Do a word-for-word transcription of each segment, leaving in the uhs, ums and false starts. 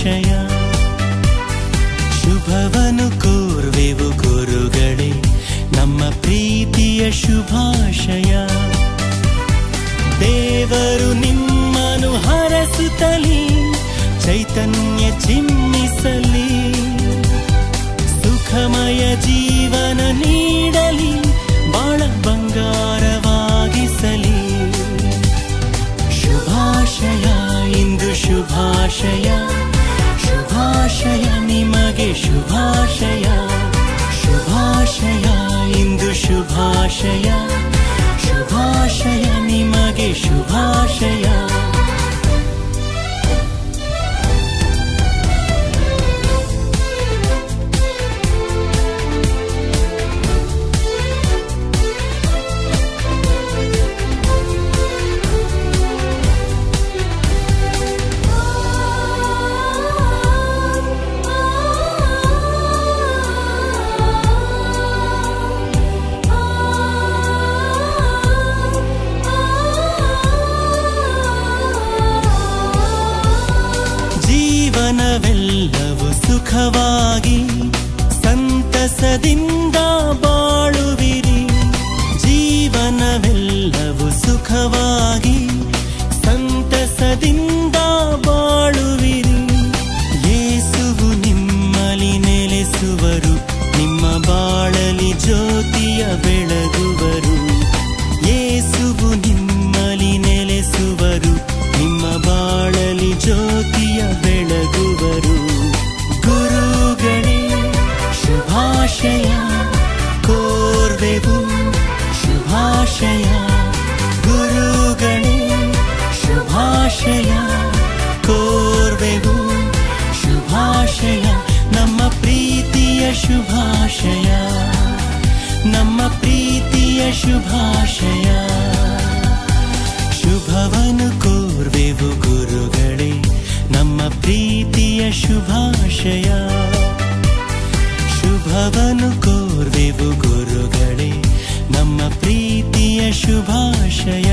ಶುಭಾಶಯ. ಶುಭವನು ಕೋರ್ವೆವು ಗುರುಗಳೇ, ನಮ್ಮ ಪ್ರೀತಿಯ ಶುಭಾಶಯ. ದೇವರು ನಿಮ್ಮನು ಹರಸುತ್ತಲಿ, ಚೈತನ್ಯ ಚಿಮ್ಮಿಸಲಿ, ಸುಖಮಯ ಜೀವನ ನೀಡಲಿ, ಬಾಳ ಬಂಗಾರವಾಗಿಸಲಿ. ಶುಭಾಶಯ ಇಂದು ಶುಭಾಶಯ, ಶುಭಾಶಯ ನಿಮಗೆ ಶುಭಾಶಯ. ಶುಭಾಶಯ ಇಂದು ಶುಭಾಶಯ, ಶುಭಾಶಯ ನಿಮಗೆ ಶುಭಾಶಯ. ಜೀವನವೆಲ್ಲವೂ ಸುಖವಾಗಿ ಸಂತಸದಿಂದ ಬಾಳುವಿರಿ. ಜೀವನವೆಲ್ಲವೂ ಸುಖವಾಗಿ ಸಂತಸದಿಂದ ಬಾಳುವಿರಿ. ಯೇಸುವು ನಿಮ್ಮಲ್ಲಿ ನೆಲೆಸುವರು, ನಿಮ್ಮ ಬಾಳಲಿ ಜ್ಯೋತಿಯ ಬೆಳಗುವರು. ಯೇಸುವು ನಿಮ್ಮಲ್ಲಿ ನೆಲೆಸುವರು, ನಿಮ್ಮ ಬಾಳಲಿ ಜ್ಯೋತಿಯ ಬೆಳಗುವರು. ಗುರುಗಳೇ ಶುಭಾಶಯ ಕೋರ್ವೆವು ಶುಭಾಶಯ. ಗುರುಗಳೇ ಶುಭಾಶಯ ಕೋರ್ವೆವು ಶುಭಾಶಯ. ನಮ್ಮ ಪ್ರೀತಿಯ ಶುಭಾಶಯ, ನಮ್ಮ ಪ್ರೀತಿಯ ಶುಭಾಶಯ. ಶುಭವನು ಕೋರ್ವೆವು ಗುರುಗಳೇ, ನಮ್ಮ ಪ್ರೀತಿಯ ಶುಭಾಶಯ. ಶುಭವನು ಕೋರ್ವೆವು ಗುರುಗಳೇ, ನಮ್ಮ ಪ್ರೀತಿಯ ಶುಭಾಶಯ.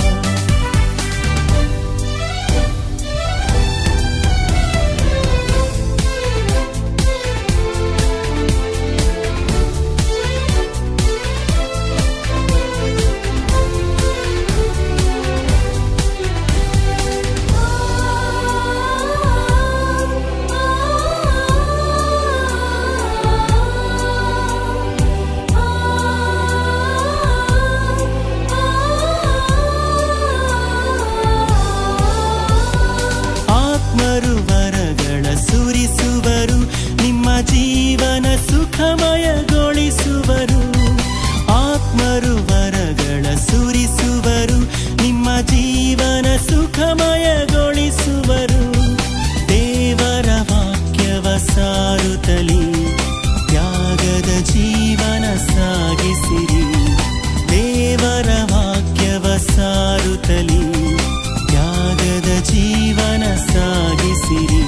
ವರಗಳ ಸುರಿಸುವರು, ನಿಮ್ಮ ಜೀವನ ಸುಖಮಯಗೊಳಿಸುವರು. ಆತ್ಮರು ವರಗಳ ಸುರಿಸುವರು, ನಿಮ್ಮ ಜೀವನ ಸುಖಮಯಗೊಳಿಸುವರು. ದೇವರ ವಾಕ್ಯವ ಸಾರುತ್ತಲಿ, ತ್ಯಾಗದ ಜೀವನ ಸಾಗಿಸಿರಿ. ದೇವರ ವಾಕ್ಯವ ಸಾರುತ್ತಲಿ, ತ್ಯಾಗದ ಜೀವನ ಸಾಗಿಸಿರಿ.